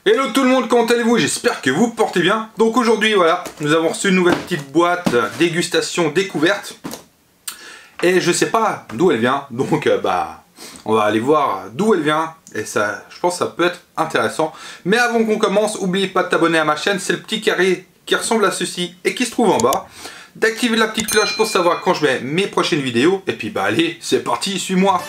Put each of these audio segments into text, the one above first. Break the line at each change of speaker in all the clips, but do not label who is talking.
Hello tout le monde, comment allez-vous? J'espère que vous portez bien. Donc aujourd'hui, voilà, nous avons reçu une nouvelle petite boîte dégustation découverte. Et je sais pas d'où elle vient, donc on va aller voir d'où elle vient. Et ça, je pense que ça peut être intéressant. Mais avant qu'on commence, n'oublie pas de t'abonner à ma chaîne. C'est le petit carré qui ressemble à ceci et qui se trouve en bas. D'activer la petite cloche pour savoir quand je mets mes prochaines vidéos. Et puis allez, c'est parti, suis-moi.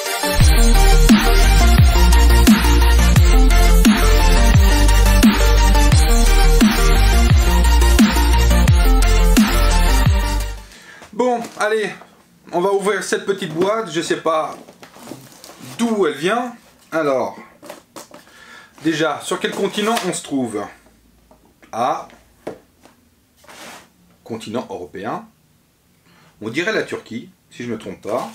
Bon, allez, on va ouvrir cette petite boîte. Je sais pas d'où elle vient. Alors, déjà, sur quel continent on se trouve? Ah, continent européen. On dirait la Turquie, si je ne me trompe pas.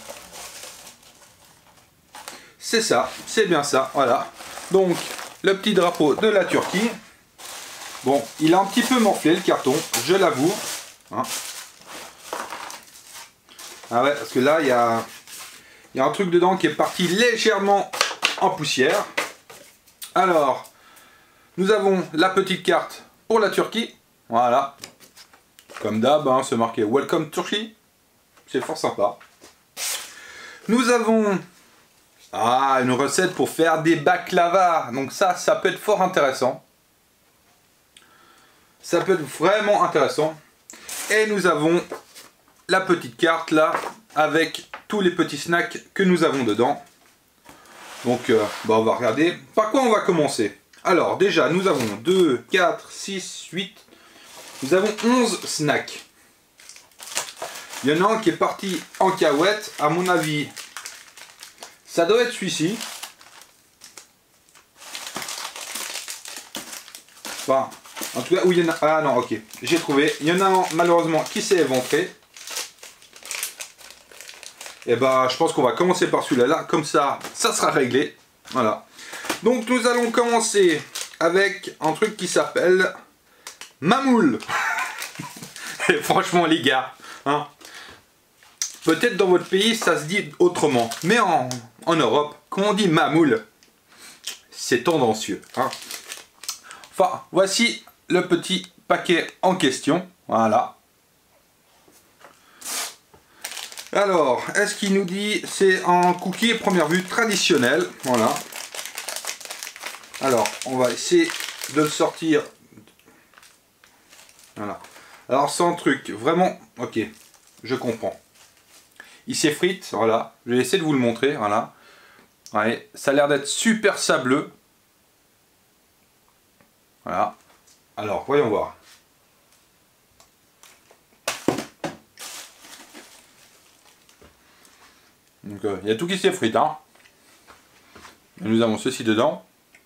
C'est ça, c'est bien ça, voilà. Donc, le petit drapeau de la Turquie. Bon, il a un petit peu morflé le carton, je l'avoue. Hein. Ah ouais, parce que là, il y a un truc dedans qui est parti légèrement en poussière. Alors, nous avons la petite carte pour la Turquie. Voilà. Comme d'hab, hein, c'est marqué Welcome Turkey. C'est fort sympa. Nous avons une recette pour faire des baklava. Donc ça peut être fort intéressant. Ça peut être vraiment intéressant. Et nous avons la petite carte là, avec tous les petits snacks que nous avons dedans. Donc, on va regarder. Par quoi on va commencer? Alors, déjà, nous avons 2, 4, 6, 8. Nous avons 11 snacks. Il y en a un qui est parti en cahuète. À mon avis, ça doit être celui-ci. Enfin, en tout cas, où il y en a... Ah non, ok. J'ai trouvé. Il y en a un, malheureusement, qui s'est éventré. Et je pense qu'on va commencer par celui-là, comme ça sera réglé. Voilà. Donc nous allons commencer avec un truc qui s'appelle Mamoul. Et franchement les gars, hein, peut-être dans votre pays ça se dit autrement, mais en Europe, quand on dit Mamoul, c'est tendancieux. Hein. Enfin, voici le petit paquet en question. Voilà. Alors, est-ce qu'il nous dit c'est un cookie première vue traditionnel? Voilà. Alors, on va essayer de le sortir. Voilà. Alors, c'est un truc vraiment... Ok, je comprends. Il s'effrite, voilà. Je vais essayer de vous le montrer, voilà. Ouais, ça a l'air d'être super sableux. Voilà. Alors, voyons voir. Donc il y a tout qui s'effrite, hein. Et nous avons ceci dedans.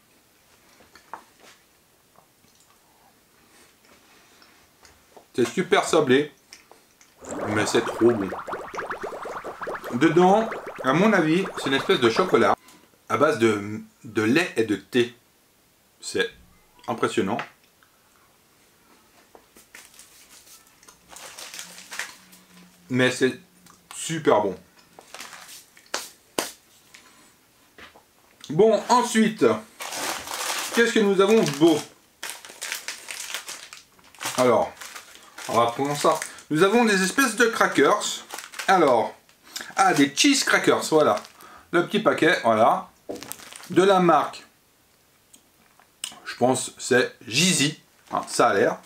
C'est super sablé, mais c'est trop bon. Dedans, à mon avis, c'est une espèce de chocolat à base de lait et de thé. C'est impressionnant. Mais c'est super bon. Bon, ensuite, qu'est-ce que nous avons de beau? Alors, on va prendre ça. Nous avons des espèces de crackers. Alors, des cheese crackers, voilà. Le petit paquet, voilà. De la marque, je pense c'est Jizi. Hein, ça a l'air.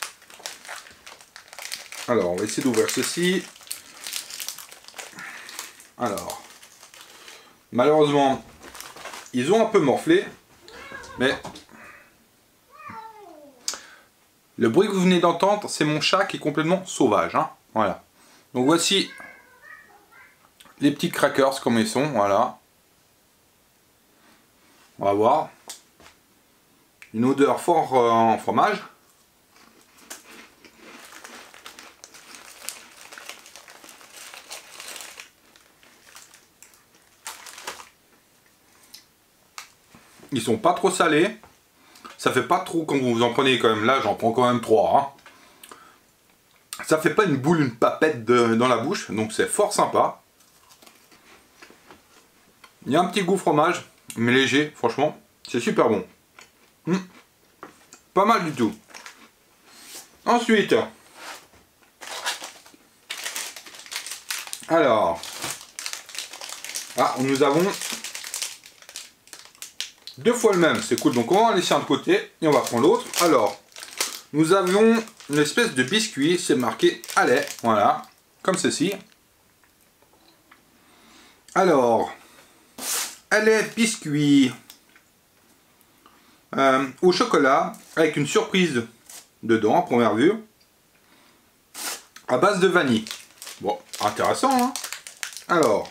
Alors, on va essayer d'ouvrir ceci. Alors, malheureusement, ils ont un peu morflé, mais le bruit que vous venez d'entendre, c'est mon chat qui est complètement sauvage. Hein. Voilà. Donc voici les petits crackers comme ils sont. Voilà. On va voir. Une odeur fort en fromage. Ils sont pas trop salés. Ça fait pas trop quand vous en prenez quand même. Là, j'en prends quand même 3. Hein. Ça fait pas une boule, une papette dans la bouche. Donc c'est fort sympa. Il y a un petit goût fromage, mais léger, franchement. C'est super bon. Pas mal du tout. Ensuite, alors, nous avons deux fois le même, c'est cool. Donc on va en laisser un de côté et on va prendre l'autre. Alors, nous avons une espèce de biscuit, c'est marqué à lait, voilà, comme ceci. Alors, à lait biscuit au chocolat avec une surprise dedans à première vue, à base de vanille. Bon, intéressant, hein. Alors,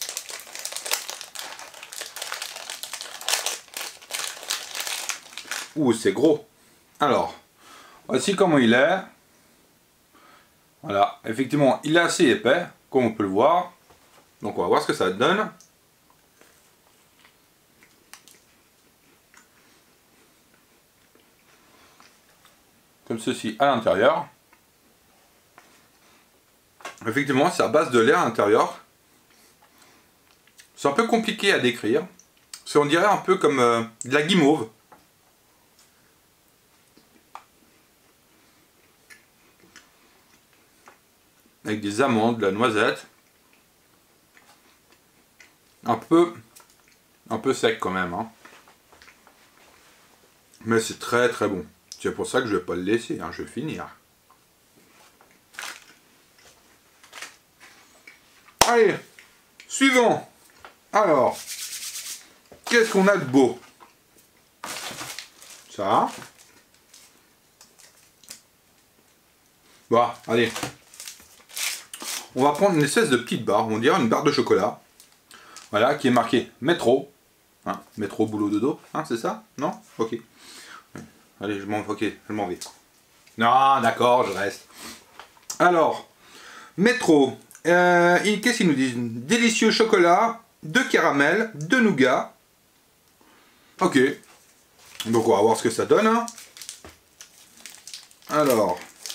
ouh, c'est gros. Alors, voici comment il est. Voilà, effectivement, il est assez épais, comme on peut le voir. Donc on va voir ce que ça donne. Comme ceci à l'intérieur. Effectivement, c'est à base de lait à l'intérieur. C'est un peu compliqué à décrire. On dirait un peu comme de la guimauve. Avec des amandes, de la noisette. Un peu sec quand même, hein. Mais c'est très très bon. C'est pour ça que je vais pas le laisser, hein, je vais finir. Allez, suivant. Alors, qu'est-ce qu'on a de beau? Ça. Bon, allez. On va prendre une espèce de petite barre, on dirait une barre de chocolat. Voilà, qui est marqué métro. Hein, métro, boulot, dodo. Hein, c'est ça? Non? Ok. Allez, je m'en vais. Non, d'accord, je reste. Alors, métro. Qu'est-ce qu'ils nous disent? Délicieux chocolat, de caramel, de nougat. Ok. Donc on va voir ce que ça donne. Hein. Alors.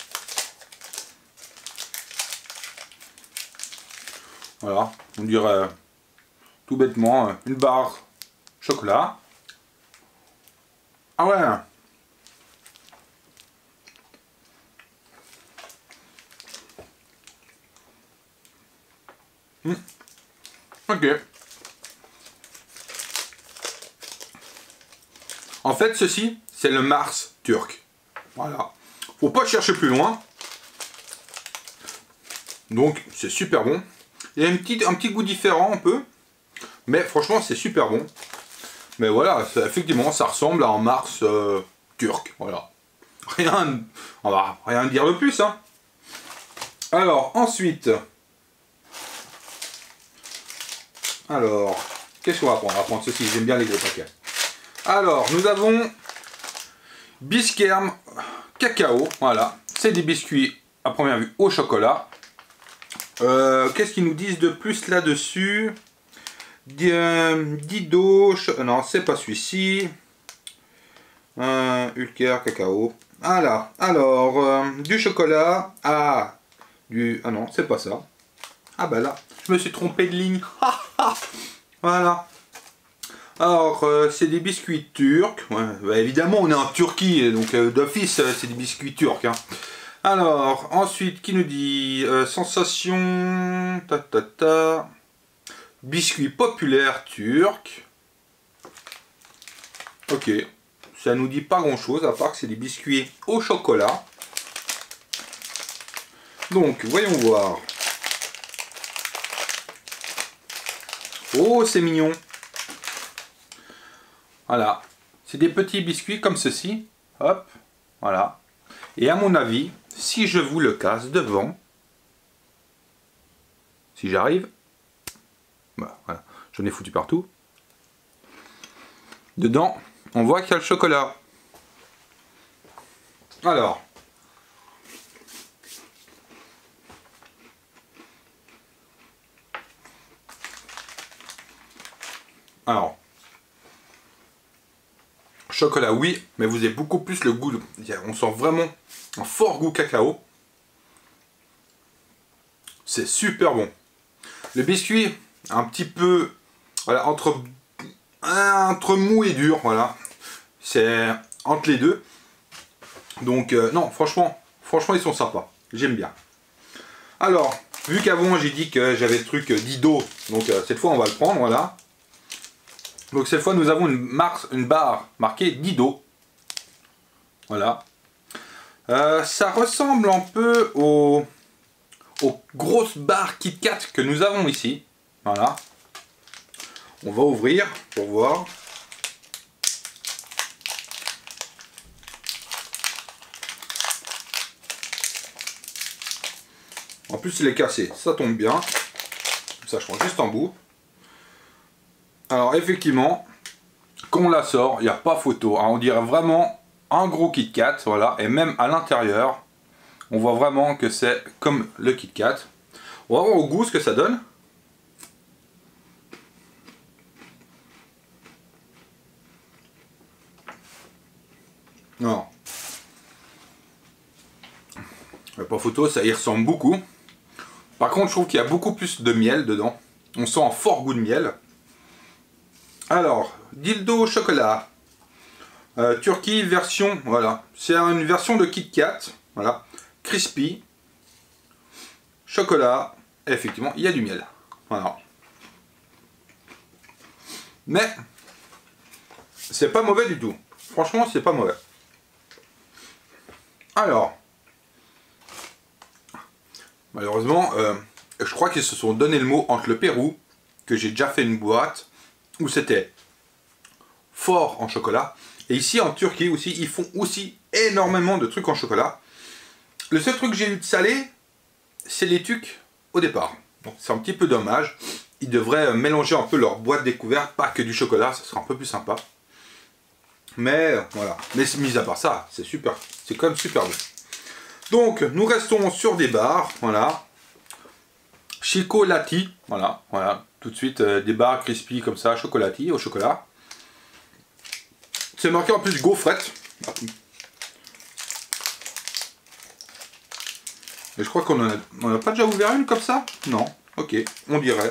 Voilà, on dirait tout bêtement une barre chocolat. Ah ouais. Ok. En fait, ceci, c'est le Mars turc. Voilà. Faut pas chercher plus loin. Donc, c'est super bon. Il y a un petit goût différent un peu. Mais franchement, c'est super bon. Mais voilà, effectivement, ça ressemble à un Mars turc. Voilà. On va rien dire de plus. Hein. Alors, ensuite. Alors, qu'est-ce qu'on va prendre? On va prendre ceci, j'aime bien les gros paquets. Alors, nous avons Biskerm cacao, voilà. C'est des biscuits, à première vue, au chocolat. Qu'est-ce qu'ils nous disent de plus là-dessus? Dido, non, c'est pas celui-ci. Ulker cacao. Voilà, alors, du chocolat, ah non, c'est pas ça. Ah bah là, je me suis trompé de ligne. Voilà. Alors, c'est des biscuits turcs. Ouais, bah, évidemment, on est en Turquie, donc d'office, c'est des biscuits turcs. Hein. Alors, ensuite, qui nous dit sensation, biscuits populaires turcs. Ok, ça nous dit pas grand chose, à part que c'est des biscuits au chocolat. Donc, voyons voir. Oh, c'est mignon. Voilà. C'est des petits biscuits comme ceci. Hop. Voilà. Et à mon avis, si je vous le casse devant, si j'arrive, bah, voilà. J'en ai foutu partout. Dedans, on voit qu'il y a le chocolat. Alors. Chocolat oui, mais vous avez beaucoup plus le goût, on sent vraiment un fort goût cacao. C'est super bon. Le biscuit, un petit peu, voilà, entre mou et dur, voilà. C'est entre les deux. Donc non, franchement ils sont sympas. J'aime bien. Alors, vu qu'avant j'ai dit que j'avais le truc Dido, donc cette fois on va le prendre, voilà. Donc cette fois nous avons une barre marquée Dido. Voilà. Ça ressemble un peu aux grosses barres KitKat que nous avons ici. Voilà. On va ouvrir pour voir. En plus il est cassé, ça tombe bien. Ça je prends juste en bout. Alors effectivement, quand on la sort, il n'y a pas photo. Hein. On dirait vraiment un gros KitKat, voilà. Et même à l'intérieur, on voit vraiment que c'est comme le KitKat. On va voir au goût ce que ça donne. Non. Il n'y a pas photo, ça y ressemble beaucoup. Par contre, je trouve qu'il y a beaucoup plus de miel dedans. On sent un fort goût de miel. Alors, dildo au chocolat. Turquie version, voilà. C'est une version de KitKat. Voilà. Crispy. Chocolat. Et effectivement, il y a du miel. Voilà. Mais, c'est pas mauvais du tout. Franchement, c'est pas mauvais. Alors. Malheureusement, je crois qu'ils se sont donné le mot entre le Pérou, que j'ai déjà fait une boîte, où c'était fort en chocolat. Et ici en Turquie aussi, ils font aussi énormément de trucs en chocolat. Le seul truc que j'ai eu de salé, c'est les tucs au départ. Donc c'est un petit peu dommage. Ils devraient mélanger un peu leur boîte découverte, pas que du chocolat, ça sera un peu plus sympa. Mais voilà. Mais mis à part ça, c'est super. C'est quand même super bon. Donc, nous restons sur des barres, voilà. Chocolati, voilà, tout de suite des barres crispy comme ça, chocolati au chocolat. C'est marqué en plus gaufrette. Et je crois qu'on en a pas déjà ouvert une comme ça? Non, ok, on dirait.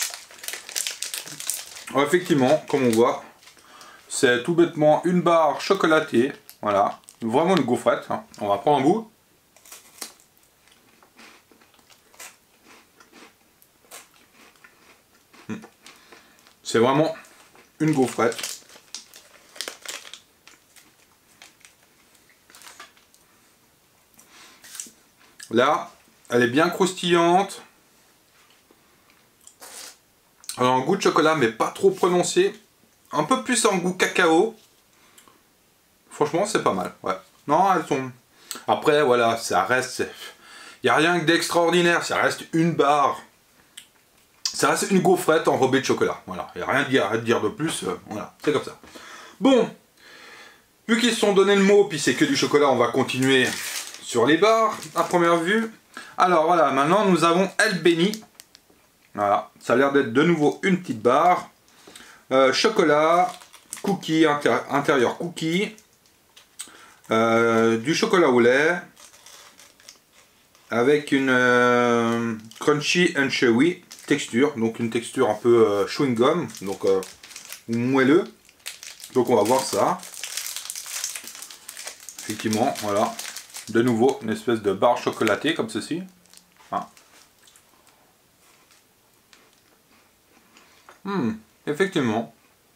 Alors, effectivement, comme on voit, c'est tout bêtement une barre chocolatée, voilà, vraiment une gaufrette. Hein. On va prendre un bout. C'est vraiment une gaufrette. Là, elle est bien croustillante. Elle a un goût de chocolat, mais pas trop prononcé. Un peu plus en goût cacao. Franchement, c'est pas mal. Ouais. Non, elles sont... Après, voilà, ça reste... Il n'y a rien d'extraordinaire. Ça reste une barre. Ça reste une gaufrette enrobée de chocolat. Voilà, il n'y a rien à dire de plus. Voilà, c'est comme ça. Bon, vu qu'ils se sont donné le mot, puis c'est que du chocolat, on va continuer sur les barres à première vue. Alors voilà, maintenant nous avons El Beni. Voilà, ça a l'air d'être de nouveau une petite barre. Chocolat, cookie, intérieur cookie. Du chocolat au lait. Avec une crunchy and chewy texture, donc une texture un peu chewing gum, donc moelleux. Donc on va voir ça. Effectivement, voilà, de nouveau une espèce de barre chocolatée comme ceci. Ah. Effectivement.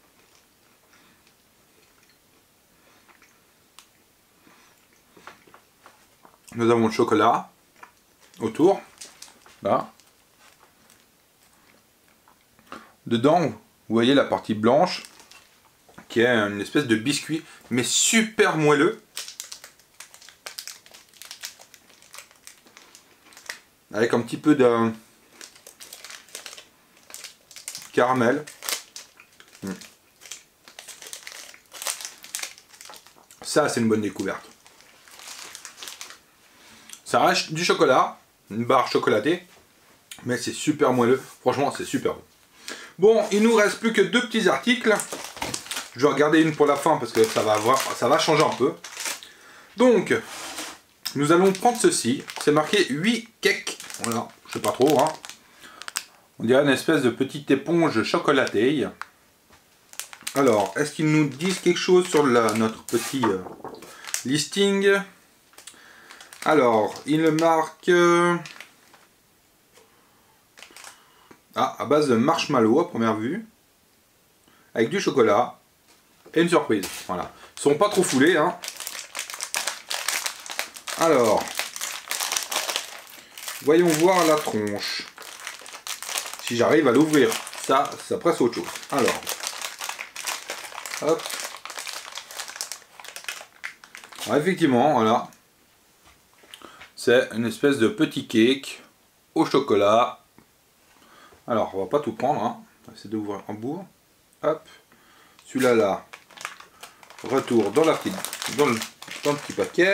Nous avons le chocolat autour, là. Dedans, vous voyez la partie blanche, qui est une espèce de biscuit, mais super moelleux. Avec un petit peu de caramel. Ça, c'est une bonne découverte. Ça reste du chocolat, une barre chocolatée, mais c'est super moelleux. Franchement, c'est super bon. Bon, il nous reste plus que deux petits articles. Je vais regarder une pour la fin parce que ça va changer un peu. Donc, nous allons prendre ceci. C'est marqué 8 cakes. Voilà, je sais pas trop. Hein. On dirait une espèce de petite éponge chocolatée. Alors, est-ce qu'ils nous disent quelque chose sur notre petit listing? Alors, il marque... à base de marshmallow à première vue. Avec du chocolat. Et une surprise. Voilà. Ils sont pas trop foulés, hein. Alors... Voyons voir la tronche. Si j'arrive à l'ouvrir. Ça presse autre chose. Alors... Hop. Alors, effectivement, voilà. C'est une espèce de petit cake au chocolat. Alors, on va pas tout prendre, hein. On va essayer d'ouvrir en bout. Hop. Celui-là, là. Retour dans le petit paquet.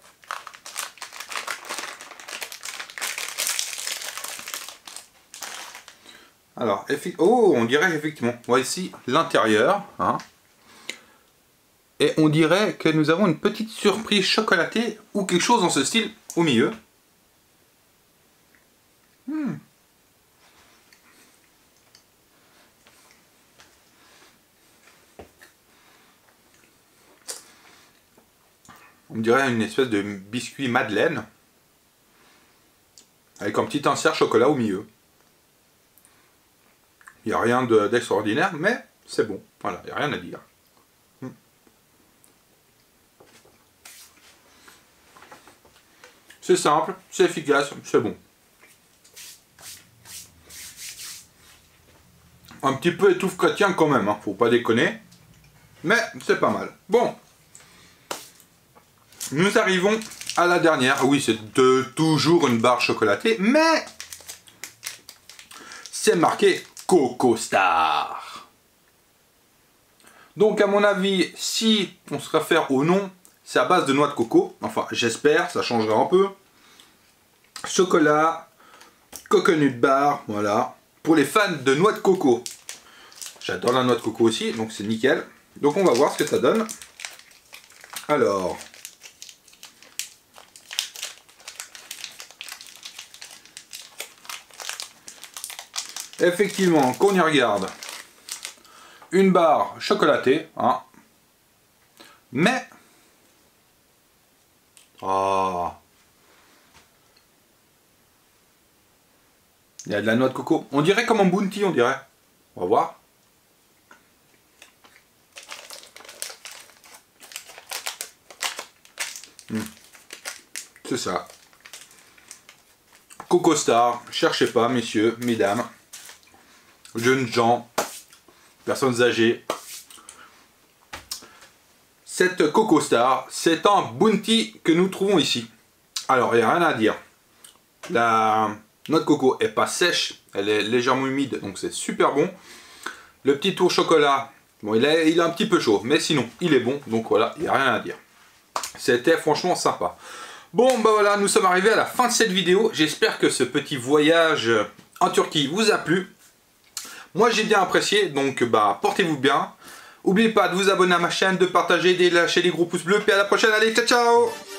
Alors, oh, on dirait effectivement. Voici l'intérieur, hein. Et on dirait que nous avons une petite surprise chocolatée ou quelque chose dans ce style au milieu. On dirait une espèce de biscuit madeleine avec un petit insert chocolat au milieu. Il n'y a rien d'extraordinaire, mais c'est bon. Voilà, il n'y a rien à dire. C'est simple, c'est efficace, c'est bon. Un petit peu étouffe chrétien quand même, hein, faut pas déconner. Mais c'est pas mal. Bon. Nous arrivons à la dernière. Oui, c'est toujours une barre chocolatée, mais c'est marqué Coco Star. Donc à mon avis, si on se réfère au nom, c'est à base de noix de coco. Enfin, j'espère, ça changera un peu. Chocolat, coconut bar, voilà. Pour les fans de noix de coco. J'adore la noix de coco aussi, donc c'est nickel. Donc on va voir ce que ça donne. Alors... Effectivement, qu'on y regarde, une barre chocolatée, hein. Mais... Oh, il y a de la noix de coco. On dirait comme un bounty, on dirait. On va voir. C'est ça. Coco Star, cherchez pas, messieurs, mesdames, jeunes gens, personnes âgées. Cette Coco Star, c'est un bounty que nous trouvons ici. Alors, il n'y a rien à dire. La noix de coco est pas sèche, elle est légèrement humide, donc c'est super bon. Le petit tour chocolat, bon, il est un petit peu chaud, mais sinon, il est bon, donc voilà, il n'y a rien à dire. C'était franchement sympa. Bon, bah voilà, nous sommes arrivés à la fin de cette vidéo. J'espère que ce petit voyage en Turquie vous a plu. Moi, j'ai bien apprécié, donc bah portez-vous bien. N'oubliez pas de vous abonner à ma chaîne, de partager, de lâcher des gros pouces bleus. Puis à la prochaine, allez, ciao ciao!